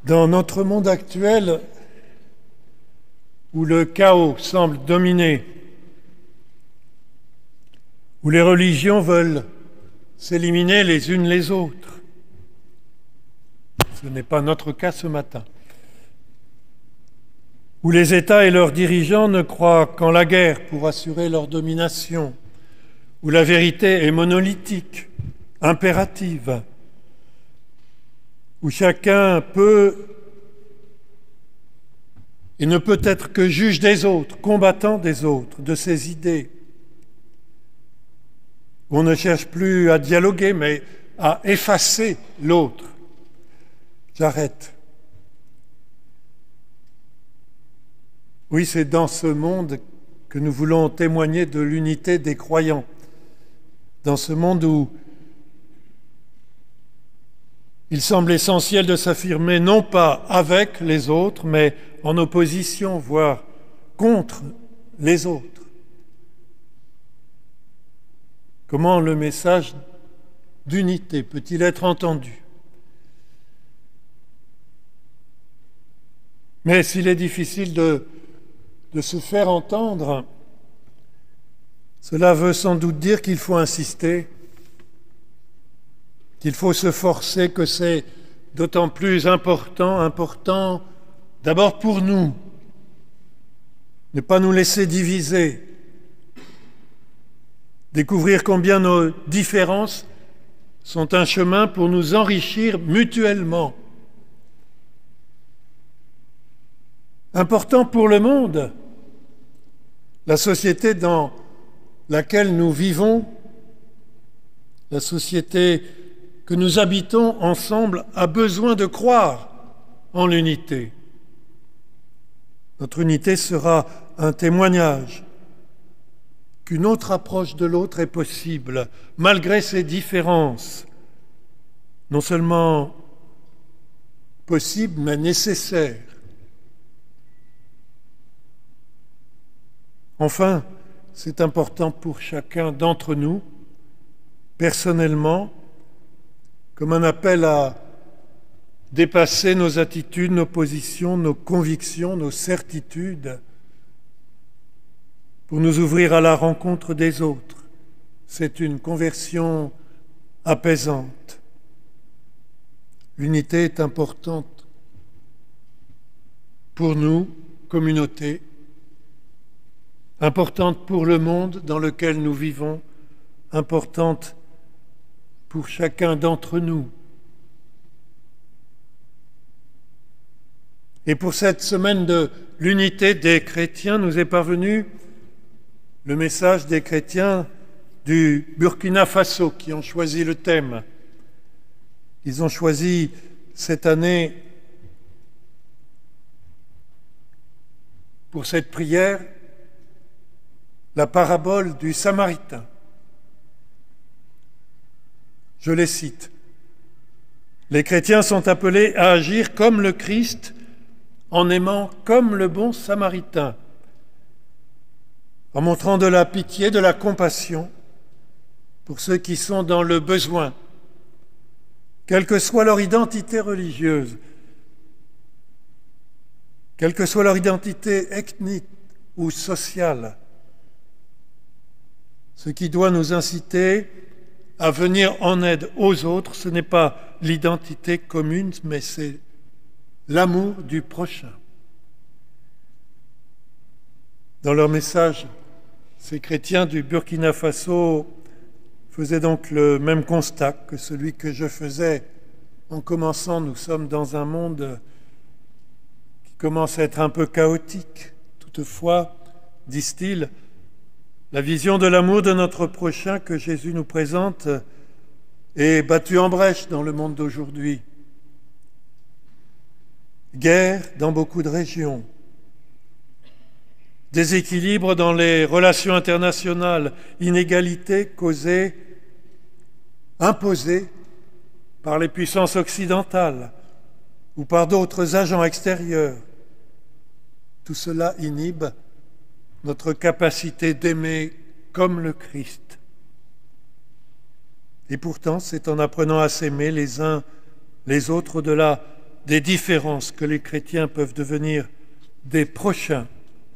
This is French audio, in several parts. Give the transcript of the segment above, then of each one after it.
Dans notre monde actuel, où le chaos semble dominer, où les religions veulent s'éliminer les unes les autres, ce n'est pas notre cas ce matin, où les États et leurs dirigeants ne croient qu'en la guerre pour assurer leur domination, où la vérité est monolithique, impérative, où chacun peut et ne peut être que juge des autres, combattant des autres, de ses idées, où on ne cherche plus à dialoguer, mais à effacer l'autre. J'arrête. Oui, c'est dans ce monde que nous voulons témoigner de l'unité des croyants, dans ce monde où il semble essentiel de s'affirmer non pas avec les autres, mais en opposition, voire contre les autres. Comment le message d'unité peut-il être entendu? Mais s'il est difficile de se faire entendre, cela veut sans doute dire qu'il faut insister, qu'il faut se forcer, que c'est d'autant plus important d'abord pour nous, ne pas nous laisser diviser, découvrir combien nos différences sont un chemin pour nous enrichir mutuellement. Important pour le monde, la société dans laquelle nous vivons, la société que nous habitons ensemble a besoin de croire en l'unité. Notre unité sera un témoignage qu'une autre approche de l'autre est possible, malgré ses différences, non seulement possible, mais nécessaire. Enfin, c'est important pour chacun d'entre nous, personnellement, comme un appel à dépasser nos attitudes, nos positions, nos convictions, nos certitudes, pour nous ouvrir à la rencontre des autres. C'est une conversion apaisante. L'unité est importante pour nous, communauté, importante pour le monde dans lequel nous vivons, importante pour chacun d'entre nous. Et pour cette semaine de l'unité des chrétiens, nous est parvenu le message des chrétiens du Burkina Faso qui ont choisi le thème. Ils ont choisi cette année pour cette prière la parabole du Samaritain. Je les cite. Les chrétiens sont appelés à agir comme le Christ en aimant comme le bon Samaritain, en montrant de la pitié, de la compassion pour ceux qui sont dans le besoin, quelle que soit leur identité religieuse, quelle que soit leur identité ethnique ou sociale, ce qui doit nous inciter à venir en aide aux autres, ce n'est pas l'identité commune, mais c'est l'amour du prochain. Dans leur message, ces chrétiens du Burkina Faso faisaient donc le même constat que celui que je faisais en commençant. Nous sommes dans un monde qui commence à être un peu chaotique. Toutefois, disent-ils, la vision de l'amour de notre prochain que Jésus nous présente est battue en brèche dans le monde d'aujourd'hui. Guerre dans beaucoup de régions, déséquilibre dans les relations internationales, inégalités causées, imposées par les puissances occidentales ou par d'autres agents extérieurs. Tout cela inhibe notre capacité d'aimer comme le Christ. Et pourtant, c'est en apprenant à s'aimer les uns les autres au-delà des différences, que les chrétiens peuvent devenir des prochains,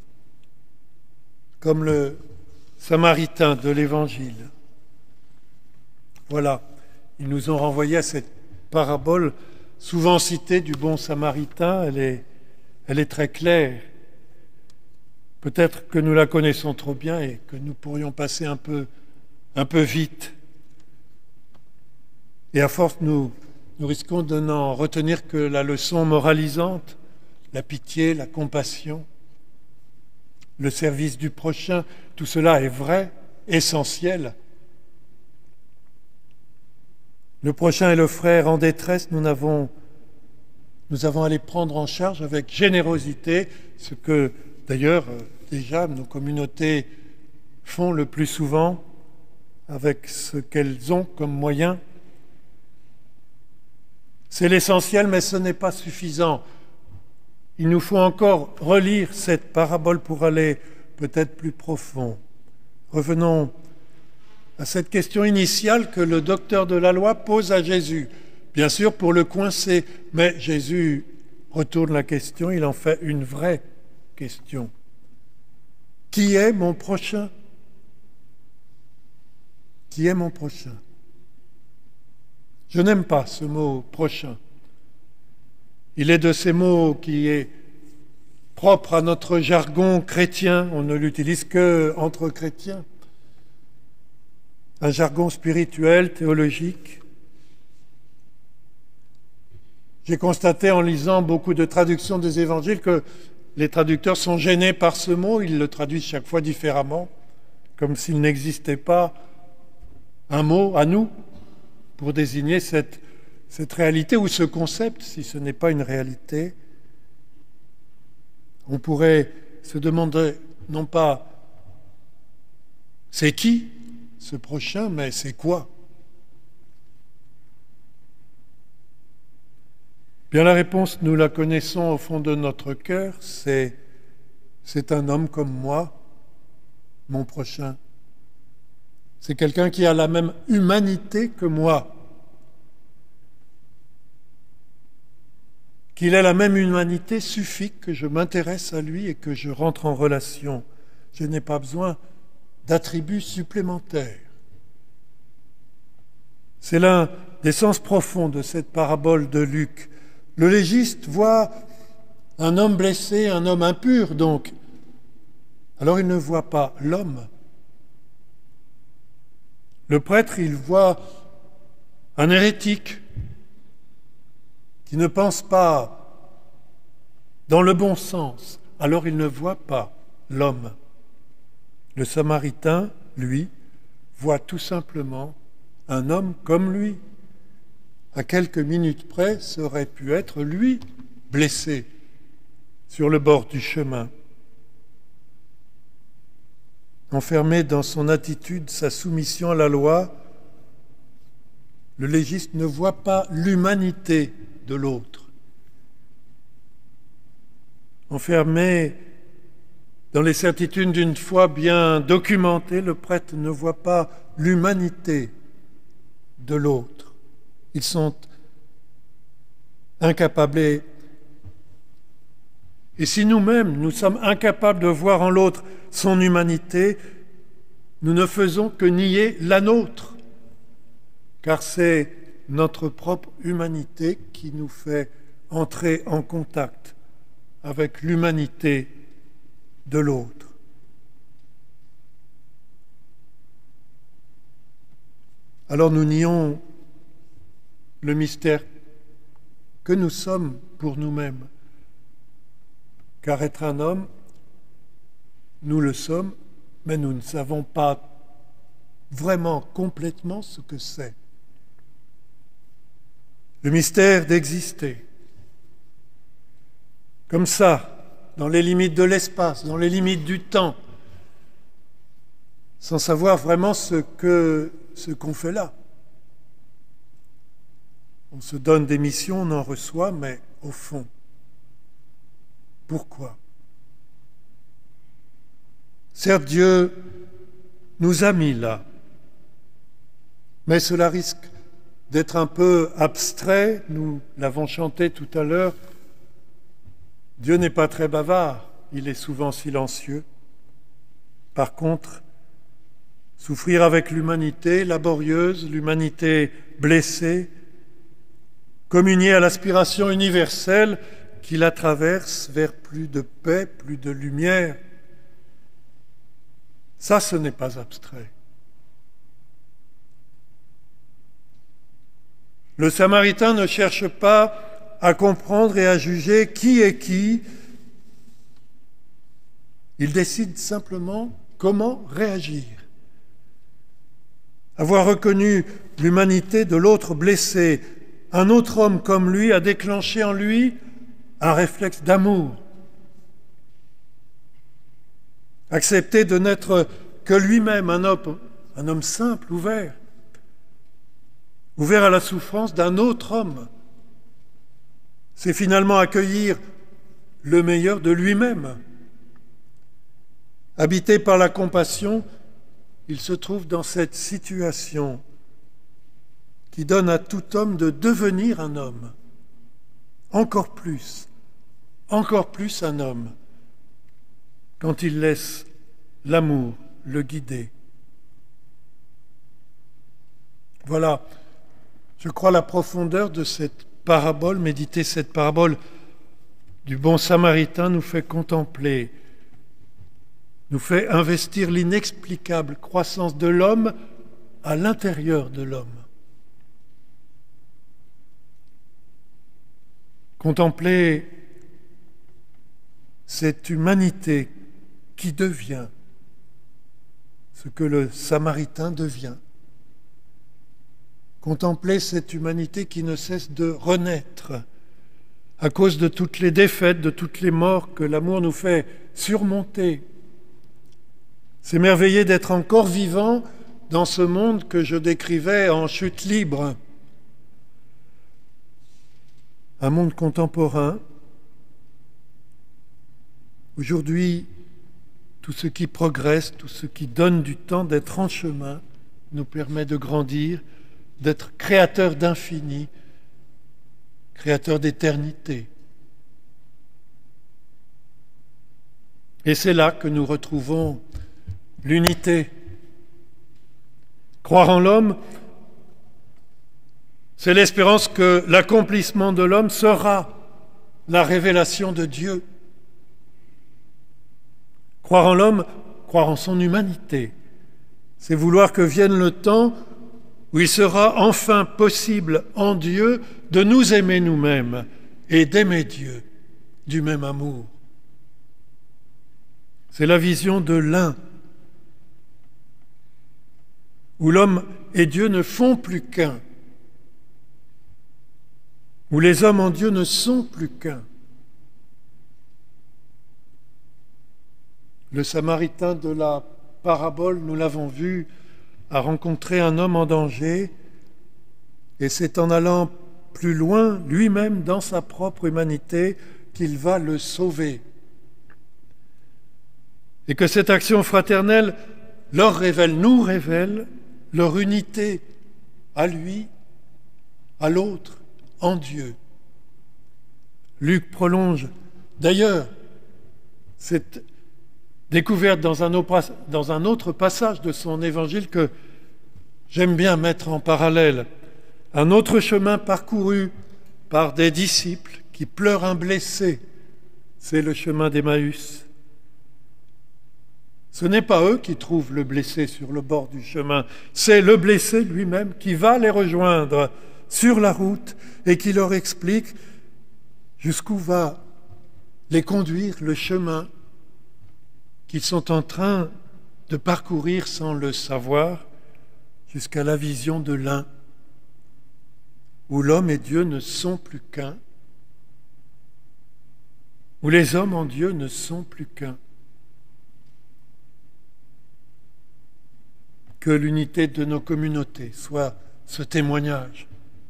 comme le Samaritain de l'Évangile. Voilà, ils nous ont renvoyé à cette parabole souvent citée du bon Samaritain. Elle est très claire. Peut-être que nous la connaissons trop bien et que nous pourrions passer un peu vite. Et à force, nous risquons de n'en retenir que la leçon moralisante, la pitié, la compassion, le service du prochain. Tout cela est vrai, essentiel. Le prochain est le frère en détresse. Nous avons à les prendre en charge avec générosité, ce que d'ailleurs déjà nos communautés font le plus souvent avec ce qu'elles ont comme moyen. C'est l'essentiel, mais ce n'est pas suffisant. Il nous faut encore relire cette parabole pour aller peut-être plus profond. Revenons à cette question initiale que le docteur de la loi pose à Jésus. Bien sûr, pour le coincer, mais Jésus retourne la question, il en fait une vraie question. Qui est mon prochain ? Qui est mon prochain ? Je n'aime pas ce mot « prochain ». Il est de ces mots qui est propre à notre jargon chrétien. On ne l'utilise qu'entre chrétiens. Un jargon spirituel, théologique. J'ai constaté en lisant beaucoup de traductions des évangiles que les traducteurs sont gênés par ce mot. Ils le traduisent chaque fois différemment, comme s'il n'existait pas un mot à nous pour désigner cette réalité ou ce concept, si ce n'est pas une réalité. On pourrait se demander, non pas c'est qui ce prochain, mais c'est quoi ? Bien, la réponse, nous la connaissons au fond de notre cœur, c'est un homme comme moi, mon prochain. C'est quelqu'un qui a la même humanité que moi. Qu'il ait la même humanité suffit que je m'intéresse à lui et que je rentre en relation. Je n'ai pas besoin d'attributs supplémentaires. C'est l'un des sens profonds de cette parabole de Luc. Le légiste voit un homme blessé, un homme impur donc. Alors il ne voit pas l'homme. Le prêtre, il voit un hérétique qui ne pense pas dans le bon sens. Alors il ne voit pas l'homme. Le Samaritain, lui, voit tout simplement un homme comme lui. À quelques minutes près, ça aurait pu être lui, blessé, sur le bord du chemin. Enfermé dans son attitude, sa soumission à la loi, le légiste ne voit pas l'humanité de l'autre. Enfermé dans les certitudes d'une foi bien documentée, le prêtre ne voit pas l'humanité de l'autre. Ils sont incapables. Et si nous-mêmes, nous sommes incapables de voir en l'autre son humanité, nous ne faisons que nier la nôtre, car c'est notre propre humanité qui nous fait entrer en contact avec l'humanité de l'autre. Alors nous nions le mystère que nous sommes pour nous-mêmes, car être un homme, nous le sommes, mais nous ne savons pas vraiment complètement ce que c'est. Le mystère d'exister, comme ça, dans les limites de l'espace, dans les limites du temps, sans savoir vraiment ce qu'on fait là. On se donne des missions, on en reçoit, mais au fond, pourquoi ? Certes, Dieu nous a mis là, mais cela risque d'être un peu abstrait. Nous l'avons chanté tout à l'heure. Dieu n'est pas très bavard, il est souvent silencieux. Par contre, souffrir avec l'humanité laborieuse, l'humanité blessée, communier à l'aspiration universelle qui la traverse vers plus de paix, plus de lumière, ça, ce n'est pas abstrait. Le Samaritain ne cherche pas à comprendre et à juger qui est qui. Il décide simplement comment réagir. Avoir reconnu l'humanité de l'autre blessé, un autre homme comme lui a déclenché en lui un réflexe d'amour. Accepter de n'être que lui-même, un homme simple, ouvert à la souffrance d'un autre homme. C'est finalement accueillir le meilleur de lui-même. Habité par la compassion, il se trouve dans cette situation qui donne à tout homme de devenir un homme, encore plus un homme, quand il laisse l'amour le guider. Voilà, je crois, la profondeur de cette parabole. Méditer cette parabole du bon Samaritain nous fait contempler, nous fait investir l'inexplicable croissance de l'homme à l'intérieur de l'homme. Contempler cette humanité qui devient ce que le Samaritain devient. Contempler cette humanité qui ne cesse de renaître à cause de toutes les défaites, de toutes les morts que l'amour nous fait surmonter. S'émerveiller d'être encore vivant dans ce monde que je décrivais en chute libre. Un monde contemporain. Aujourd'hui, tout ce qui progresse, tout ce qui donne du temps d'être en chemin, nous permet de grandir, d'être créateur d'infini, créateur d'éternité. Et c'est là que nous retrouvons l'unité. Croire en l'homme, c'est l'espérance que l'accomplissement de l'homme sera la révélation de Dieu. Croire en l'homme, croire en son humanité, c'est vouloir que vienne le temps où il sera enfin possible en Dieu de nous aimer nous-mêmes et d'aimer Dieu du même amour. C'est la vision de l'un, où l'homme et Dieu ne font plus qu'un, où les hommes en Dieu ne sont plus qu'un. Le Samaritain de la parabole, nous l'avons vu, a rencontré un homme en danger, et c'est en allant plus loin, lui-même, dans sa propre humanité, qu'il va le sauver. Et que cette action fraternelle leur révèle, nous révèle, leur unité à lui, à l'autre, en Dieu. Luc prolonge d'ailleurs cette découverte dans un autre passage de son évangile que j'aime bien mettre en parallèle. Un autre chemin parcouru par des disciples qui pleurent un blessé, c'est le chemin d'Emmaüs. Ce n'est pas eux qui trouvent le blessé sur le bord du chemin, c'est le blessé lui-même qui va les rejoindre sur la route et qui leur explique jusqu'où va les conduire le chemin qu'ils sont en train de parcourir sans le savoir, jusqu'à la vision de l'un, où l'homme et Dieu ne sont plus qu'un, où les hommes en Dieu ne sont plus qu'un. Que l'unité de nos communautés soit ce témoignage,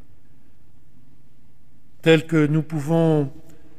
tel que nous pouvons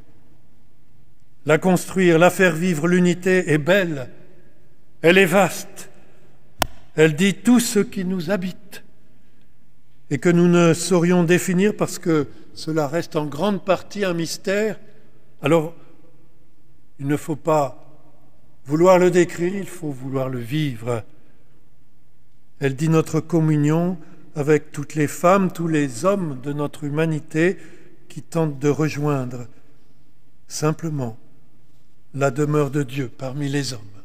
la construire, la faire vivre. L'unité est belle, elle est vaste, elle dit tout ce qui nous habite. et que nous ne saurions définir parce que cela reste en grande partie un mystère, alors il ne faut pas vouloir le décrire, il faut vouloir le vivre. Elle dit notre communion avec toutes les femmes, tous les hommes de notre humanité qui tentent de rejoindre simplement la demeure de Dieu parmi les hommes.